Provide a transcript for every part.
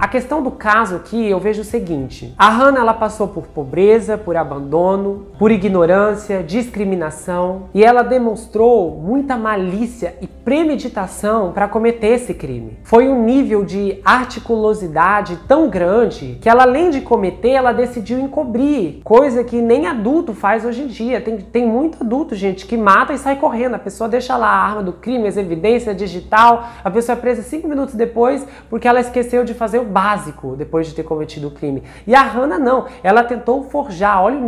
A questão do caso aqui, eu vejo o seguinte: a Hannah, ela passou por pobreza, por abandono, por ignorância, discriminação, e ela demonstrou muita malícia e premeditação para cometer esse crime. Foi um nível de articulosidade tão grande que ela, além de cometer, ela decidiu encobrir, coisa que nem adulto faz hoje em dia. Tem muito adulto, gente, que mata e sai correndo. A pessoa deixa lá a arma do crime, as evidências digital, a pessoa é presa 5 minutos depois porque ela esqueceu de fazer o básico depois de ter cometido o crime. E a Hannah não, ela tentou forjar, olha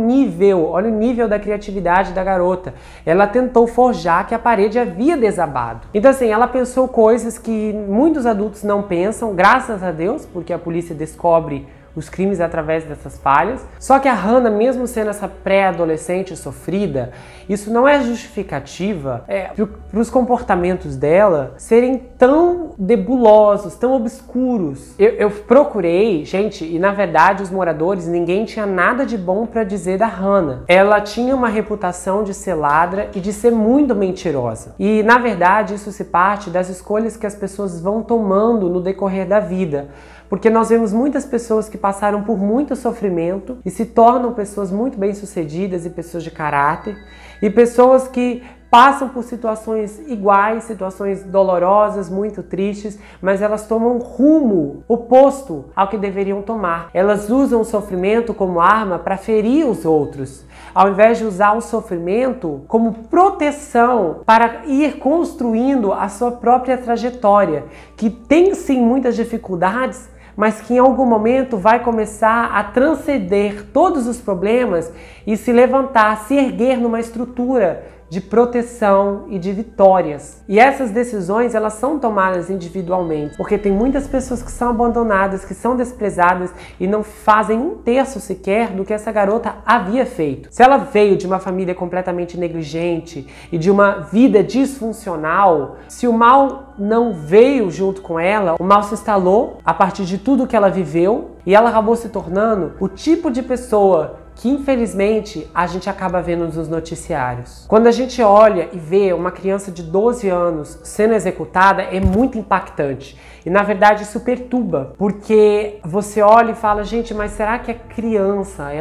o nível da criatividade da garota. Ela tentou forjar que a parede havia desabado. Então assim, ela pensou coisas que muitos adultos não pensam, graças a Deus, porque a polícia descobre os crimes através dessas falhas. Só que a Hannah, mesmo sendo essa pré-adolescente sofrida, isso não é justificativa para os comportamentos dela serem tão nebulosos, tão obscuros. Eu procurei, gente, e na verdade os moradores, ninguém tinha nada de bom para dizer da Hannah. Ela tinha uma reputação de ser ladra e de ser muito mentirosa. E na verdade isso se parte das escolhas que as pessoas vão tomando no decorrer da vida. Porque nós vemos muitas pessoas que passaram por muito sofrimento e se tornam pessoas muito bem-sucedidas e pessoas de caráter, e pessoas que passam por situações iguais, situações dolorosas, muito tristes, mas elas tomam um rumo oposto ao que deveriam tomar. Elas usam o sofrimento como arma para ferir os outros, ao invés de usar o sofrimento como proteção para ir construindo a sua própria trajetória, que tem sim muitas dificuldades, mas que em algum momento vai começar a transcender todos os problemas e se levantar, se erguer numa estrutura de proteção e de vitórias. E essas decisões, elas são tomadas individualmente, porque tem muitas pessoas que são abandonadas, que são desprezadas e não fazem 1/3 sequer do que essa garota havia feito. Se ela veio de uma família completamente negligente e de uma vida disfuncional, se o mal não veio junto com ela, o mal se instalou a partir de tudo que ela viveu e ela acabou se tornando o tipo de pessoa que infelizmente a gente acaba vendo nos noticiários. Quando a gente olha e vê uma criança de 12 anos sendo executada, é muito impactante. E na verdade isso perturba, porque você olha e fala, gente, mas será que a criança,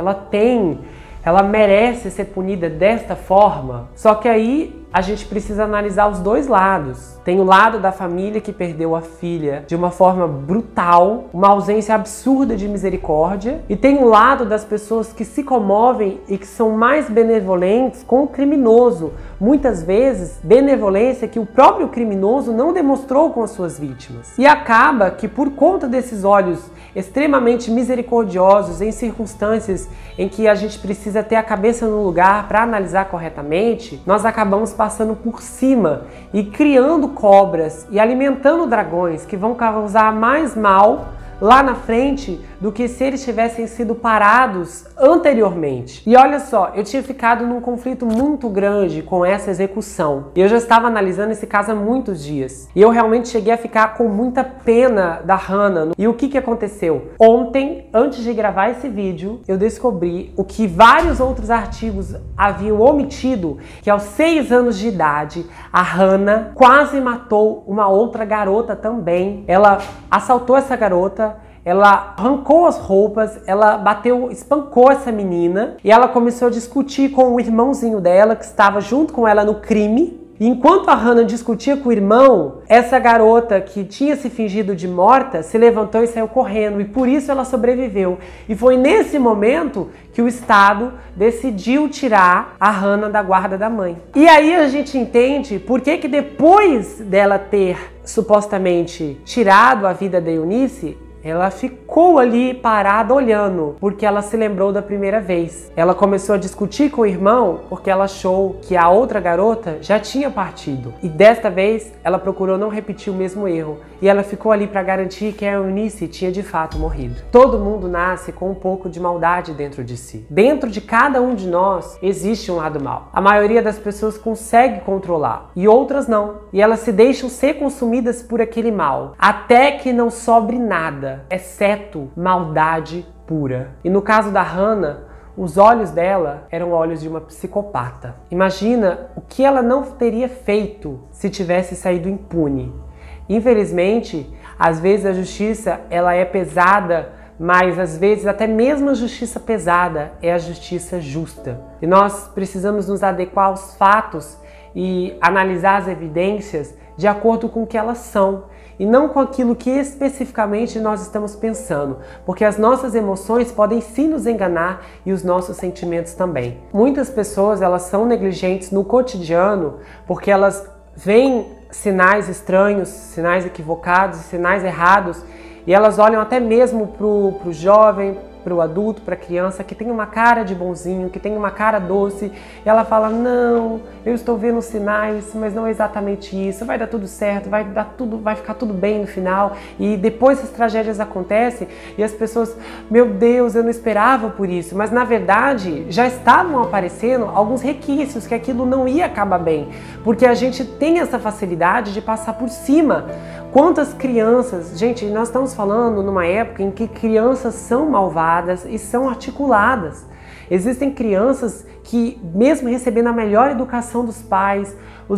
ela merece ser punida desta forma? Só que aí a gente precisa analisar os dois lados. Tem o lado da família que perdeu a filha de uma forma brutal, uma ausência absurda de misericórdia, e tem o lado das pessoas que se comovem e que são mais benevolentes com o criminoso. Muitas vezes, benevolência que o próprio criminoso não demonstrou com as suas vítimas. E acaba que por conta desses olhos extremamente misericordiosos em circunstâncias em que a gente precisa ter a cabeça no lugar para analisar corretamente, nós acabamos passando por cima e criando cobras e alimentando dragões que vão causar mais mal lá na frente do que se eles tivessem sido parados anteriormente. E olha só, eu tinha ficado num conflito muito grande com essa execução. E eu já estava analisando esse caso há muitos dias. E eu realmente cheguei a ficar com muita pena da Hannah. E o que aconteceu? Ontem, antes de gravar esse vídeo, eu descobri o que vários outros artigos haviam omitido, que aos 6 anos de idade, a Hannah quase matou uma outra garota também. Ela assaltou essa garota, ela arrancou as roupas, ela bateu, espancou essa menina e ela começou a discutir com o irmãozinho dela que estava junto com ela no crime. E enquanto a Hannah discutia com o irmão, essa garota que tinha se fingido de morta se levantou e saiu correndo, e por isso ela sobreviveu. E foi nesse momento que o Estado decidiu tirar a Hannah da guarda da mãe. E aí a gente entende por que depois dela ter supostamente tirado a vida da Eunice, ela ficou ali parada olhando, porque ela se lembrou da primeira vez. Ela começou a discutir com o irmão porque ela achou que a outra garota já tinha partido. E desta vez, ela procurou não repetir o mesmo erro. E ela ficou ali para garantir que a Eunice tinha de fato morrido. Todo mundo nasce com um pouco de maldade dentro de si. Dentro de cada um de nós existe um lado mau. A maioria das pessoas consegue controlar e outras não. E elas se deixam ser consumidas por aquele mal, até que não sobre nada, exceto maldade pura. E no caso da Hannah, os olhos dela eram olhos de uma psicopata. Imagina o que ela não teria feito se tivesse saído impune. Infelizmente, Às vezes a justiça, ela é pesada, mas às vezes até mesmo a justiça pesada é a justiça justa. E nós precisamos nos adequar aos fatos e analisar as evidências de acordo com o que elas são e não com aquilo que especificamente nós estamos pensando, porque as nossas emoções podem sim nos enganar e os nossos sentimentos também. Muitas pessoas, elas são negligentes no cotidiano porque elas veem sinais estranhos, sinais equivocados, sinais errados, e elas olham até mesmo pro jovem, pro adulto, pra criança que tem uma cara de bonzinho, que tem uma cara doce, e ela fala: não, eu estou vendo sinais, mas não é exatamente isso, vai dar tudo certo, vai ficar tudo bem no final. E depois as tragédias acontecem e as pessoas, meu Deus, eu não esperava por isso, mas na verdade já estavam aparecendo alguns requisitos que aquilo não ia acabar bem, porque a gente tem essa facilidade de passar por cima. Quantas crianças, gente, nós estamos falando numa época em que crianças são malvadas e são articuladas. Existem crianças que, mesmo recebendo a melhor educação dos pais,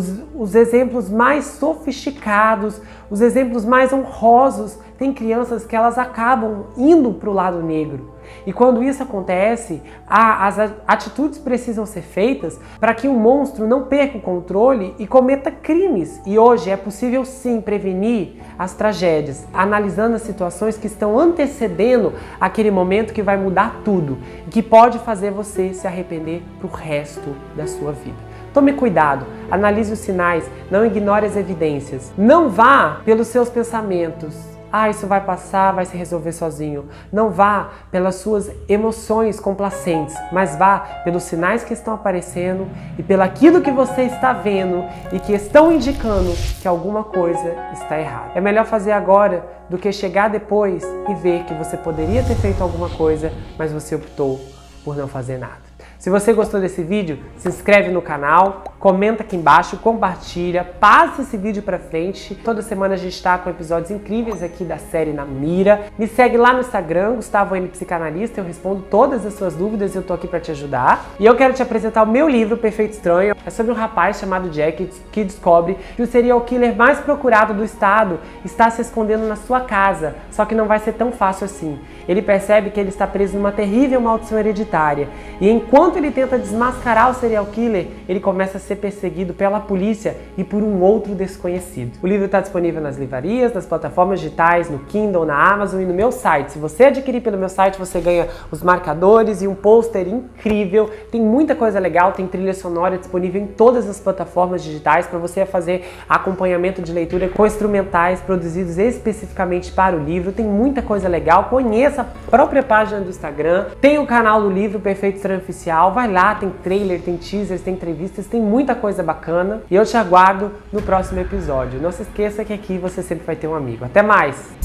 os exemplos mais sofisticados, os exemplos mais honrosos, tem crianças que elas acabam indo para o lado negro. E quando isso acontece, as atitudes precisam ser feitas para que o monstro não perca o controle e cometa crimes. E hoje é possível sim prevenir as tragédias, analisando as situações que estão antecedendo aquele momento que vai mudar tudo e que pode fazer você se arrepender pro resto da sua vida. Tome cuidado, analise os sinais, não ignore as evidências. Não vá pelos seus pensamentos. Ah, isso vai passar, vai se resolver sozinho. Não vá pelas suas emoções complacentes, mas vá pelos sinais que estão aparecendo e pelo aquilo que você está vendo e que estão indicando que alguma coisa está errada. É melhor fazer agora do que chegar depois e ver que você poderia ter feito alguma coisa, mas você optou por não fazer nada. Se você gostou desse vídeo, se inscreve no canal, comenta aqui embaixo, compartilha, passa esse vídeo pra frente. Toda semana a gente está com episódios incríveis aqui da série Na Mira. Me segue lá no Instagram, Gustavo N Psicanalista, eu respondo todas as suas dúvidas e eu tô aqui pra te ajudar. E eu quero te apresentar o meu livro, Perfeito Estranho. É sobre um rapaz chamado Jack que descobre que o serial killer mais procurado do estado está se escondendo na sua casa, só que não vai ser tão fácil assim. Ele percebe que ele está preso numa terrível maldição hereditária e enquanto ele tenta desmascarar o serial killer, ele começa a ser perseguido pela polícia e por um outro desconhecido. O livro está disponível nas livrarias, nas plataformas digitais, no Kindle, na Amazon e no meu site. Se você adquirir pelo meu site, você ganha os marcadores e um pôster incrível. Tem muita coisa legal, tem trilha sonora disponível em todas as plataformas digitais para você fazer acompanhamento de leitura com instrumentais produzidos especificamente para o livro. Tem muita coisa legal. Conheça a própria página do Instagram, tem o canal do livro Perfeito Estranho Oficial, vai lá, tem trailer, tem teasers, tem entrevistas, tem muita coisa bacana e eu te aguardo no próximo episódio. Não se esqueça que aqui você sempre vai ter um amigo. Até mais!